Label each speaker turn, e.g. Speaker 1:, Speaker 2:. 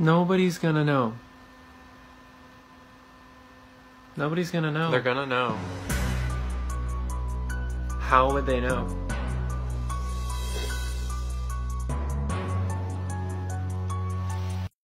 Speaker 1: Nobody's gonna know. Nobody's gonna know.
Speaker 2: They're gonna know.
Speaker 1: How would they know?